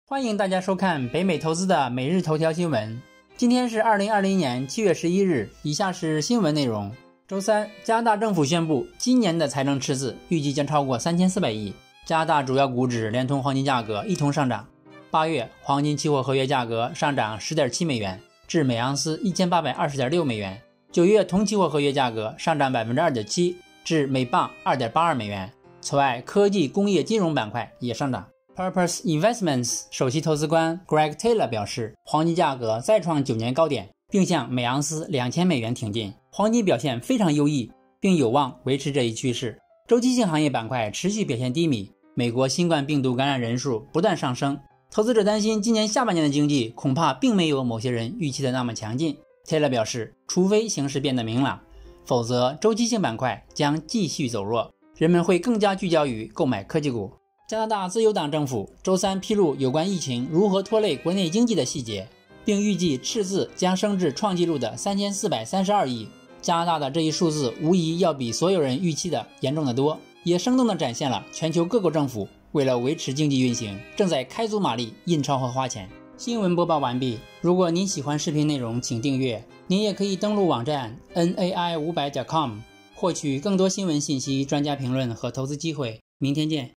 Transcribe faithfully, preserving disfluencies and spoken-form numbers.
欢迎大家收看北美投资的每日头条新闻。今天是二零二零年七月十一日，以下是新闻内容。周三，加拿大政府宣布，今年的财政赤字预计将超过三千四百亿。加拿大主要股指连同黄金价格一同上涨。八月，黄金期货合约价格上涨 十点七美元，至每盎司一千八百二十点六美元。九月铜期货合约价格上涨 百分之二点七， 至每磅 二点八二美元。此外，科技、工业、金融板块也上涨。Purpose Investments 首席投资官 Greg Taylor 表示，黄金价格再创九年高点，并向每盎司两千美元挺进。黄金表现非常优异，并有望维持这一趋势。周期性行业板块持续表现低迷，美国新冠病毒感染人数不断上升，投资者担心今年下半年的经济恐怕并没有某些人预期的那么强劲。Taylor 表示，除非形势变得明朗，否则周期性板块将继续走弱，人们会更加聚焦于购买科技股。加拿大自由党政府周三披露有关疫情如何拖累国内经济的细节，并预计赤字将升至创纪录的三千四百三十二亿。加拿大的这一数字无疑要比所有人预期的严重得多，也生动地展现了全球各国政府为了维持经济运行，正在开足马力印钞和花钱。新闻播报完毕。如果您喜欢视频内容，请订阅。您也可以登录网站 N A I 五百 点 com 获取更多新闻信息、专家评论和投资机会。明天见。